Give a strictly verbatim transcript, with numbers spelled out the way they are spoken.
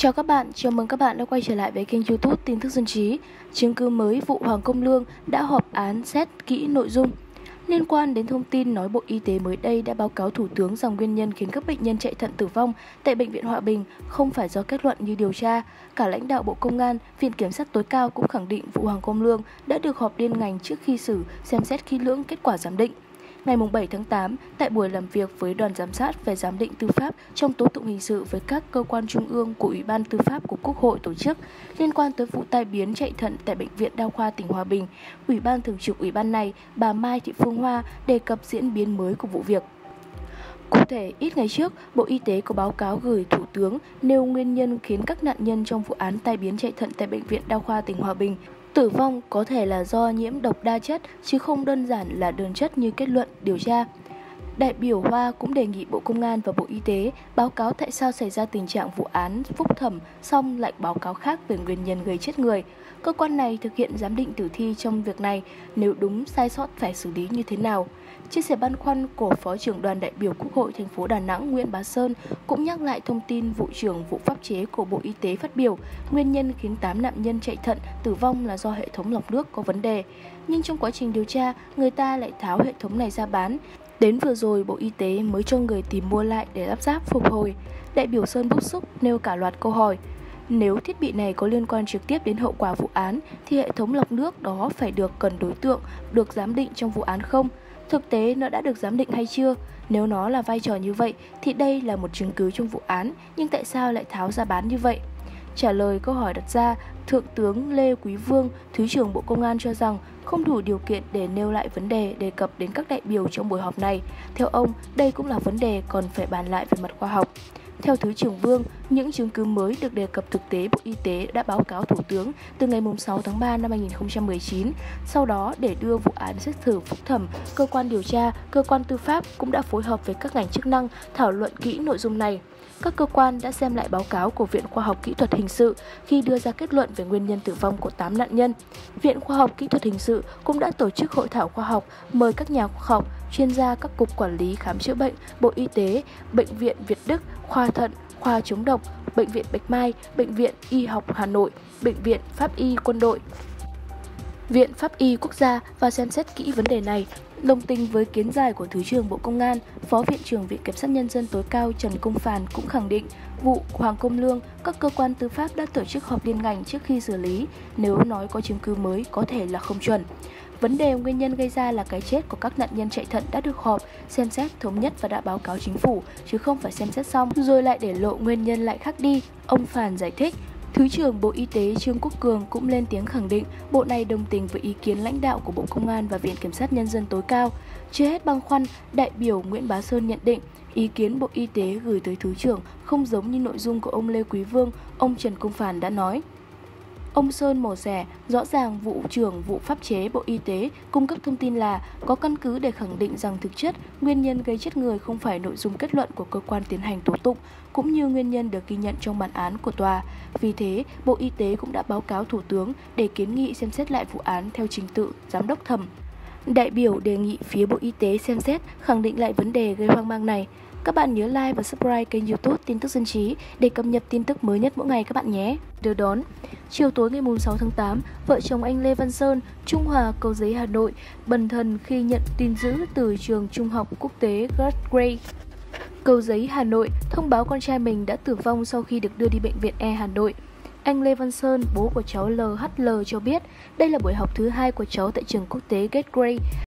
Chào các bạn, chào mừng các bạn đã quay trở lại với kênh YouTube Tin tức Dân trí. Chứng cứ mới vụ Hoàng Công Lương đã họp án xét kỹ nội dung. Liên quan đến thông tin nói Bộ Y tế mới đây đã báo cáo Thủ tướng rằng nguyên nhân khiến các bệnh nhân chạy thận tử vong tại Bệnh viện Hòa Bình không phải do kết luận như điều tra. Cả lãnh đạo Bộ Công an, Viện Kiểm sát tối cao cũng khẳng định vụ Hoàng Công Lương đã được họp liên ngành trước khi xử xem xét kỹ lưỡng kết quả giám định. Ngày bảy tháng tám, tại buổi làm việc với đoàn giám sát về giám định tư pháp trong tố tụng hình sự với các cơ quan trung ương của Ủy ban Tư pháp của Quốc hội tổ chức liên quan tới vụ tai biến chạy thận tại Bệnh viện Đa khoa tỉnh Hòa Bình, Ủy ban Thường trực Ủy ban này, bà Mai Thị Phương Hoa đề cập diễn biến mới của vụ việc. Cụ thể, ít ngày trước, Bộ Y tế có báo cáo gửi Thủ tướng nêu nguyên nhân khiến các nạn nhân trong vụ án tai biến chạy thận tại Bệnh viện Đa khoa tỉnh Hòa Bình tử vong có thể là do nhiễm độc đa chất chứ không đơn giản là đơn chất như kết luận điều tra. Đại biểu Hoa cũng đề nghị Bộ Công an và Bộ Y tế báo cáo tại sao xảy ra tình trạng vụ án phúc thẩm xong lại báo cáo khác về nguyên nhân gây chết người. Cơ quan này thực hiện giám định tử thi trong việc này, nếu đúng sai sót phải xử lý như thế nào. Chia sẻ băn khoăn của Phó trưởng đoàn đại biểu Quốc hội thành phố Đà Nẵng Nguyễn Bá Sơn cũng nhắc lại thông tin vụ trưởng vụ pháp chế của Bộ Y tế phát biểu, nguyên nhân khiến tám nạn nhân chạy thận tử vong là do hệ thống lọc nước có vấn đề. Nhưng trong quá trình điều tra, người ta lại tháo hệ thống này ra bán. Đến vừa rồi, Bộ Y tế mới cho người tìm mua lại để lắp ráp phục hồi. Đại biểu Sơn bức xúc nêu cả loạt câu hỏi. Nếu thiết bị này có liên quan trực tiếp đến hậu quả vụ án, thì hệ thống lọc nước đó phải được cần đối tượng, được giám định trong vụ án không? Thực tế nó đã được giám định hay chưa? Nếu nó là vai trò như vậy thì đây là một chứng cứ trong vụ án, nhưng tại sao lại tháo ra bán như vậy? Trả lời câu hỏi đặt ra, Thượng tướng Lê Quý Vương, Thứ trưởng Bộ Công an cho rằng không đủ điều kiện để nêu lại vấn đề đề cập đến các đại biểu trong buổi họp này. Theo ông, đây cũng là vấn đề còn phải bàn lại về mặt khoa học. Theo Thứ trưởng Vương, những chứng cứ mới được đề cập thực tế Bộ Y tế đã báo cáo Thủ tướng từ ngày sáu tháng ba năm hai nghìn không trăm mười chín. Sau đó, để đưa vụ án xét xử phúc thẩm, cơ quan điều tra, cơ quan tư pháp cũng đã phối hợp với các ngành chức năng thảo luận kỹ nội dung này. Các cơ quan đã xem lại báo cáo của Viện Khoa học Kỹ thuật Hình sự khi đưa ra kết luận về nguyên nhân tử vong của tám nạn nhân. Viện Khoa học Kỹ thuật Hình sự cũng đã tổ chức hội thảo khoa học, mời các nhà khoa học, chuyên gia các cục quản lý khám chữa bệnh, Bộ Y tế, Bệnh viện Việt Đức, Khoa Thận, Khoa chống độc, Bệnh viện Bạch Mai, Bệnh viện Y học Hà Nội, Bệnh viện Pháp y Quân đội, Viện Pháp y Quốc gia và xem xét kỹ vấn đề này. Đồng tình với kiến giải của Thứ trưởng Bộ Công an, Phó Viện trưởng Viện Kiểm sát Nhân dân tối cao Trần Công Phàn cũng khẳng định vụ Hoàng Công Lương, các cơ quan tư pháp đã tổ chức họp liên ngành trước khi xử lý, nếu nói có chứng cứ mới có thể là không chuẩn. Vấn đề nguyên nhân gây ra là cái chết của các nạn nhân chạy thận đã được họp, xem xét, thống nhất và đã báo cáo chính phủ, chứ không phải xem xét xong rồi lại để lộ nguyên nhân lại khác đi, ông Phàn giải thích. Thứ trưởng Bộ Y tế Trương Quốc Cường cũng lên tiếng khẳng định Bộ này đồng tình với ý kiến lãnh đạo của Bộ Công an và Viện Kiểm sát Nhân dân tối cao. Chưa hết băn khoăn, đại biểu Nguyễn Bá Sơn nhận định ý kiến Bộ Y tế gửi tới Thứ trưởng không giống như nội dung của ông Lê Quý Vương, ông Trần Công Phàn đã nói. Ông Sơn mổ xẻ, rõ ràng vụ trưởng vụ pháp chế Bộ Y tế cung cấp thông tin là có căn cứ để khẳng định rằng thực chất nguyên nhân gây chết người không phải nội dung kết luận của cơ quan tiến hành tố tụng, cũng như nguyên nhân được ghi nhận trong bản án của tòa. Vì thế, Bộ Y tế cũng đã báo cáo Thủ tướng để kiến nghị xem xét lại vụ án theo trình tự giám đốc thẩm. Đại biểu đề nghị phía Bộ Y tế xem xét, khẳng định lại vấn đề gây hoang mang này. Các bạn nhớ like và subscribe kênh YouTube Tin tức Dân trí để cập nhật tin tức mới nhất mỗi ngày các bạn nhé. Đưa đón. Chiều tối ngày sáu tháng tám, vợ chồng anh Lê Văn Sơn, Trung Hòa, Cầu Giấy, Hà Nội bần thần khi nhận tin dữ từ trường Trung học Quốc tế Gateway, Cầu Giấy, Hà Nội thông báo con trai mình đã tử vong sau khi được đưa đi bệnh viện E Hà Nội. Anh Lê Văn Sơn, bố của cháu lờ hát lờ cho biết đây là buổi học thứ hai của cháu tại trường quốc tế Gateway.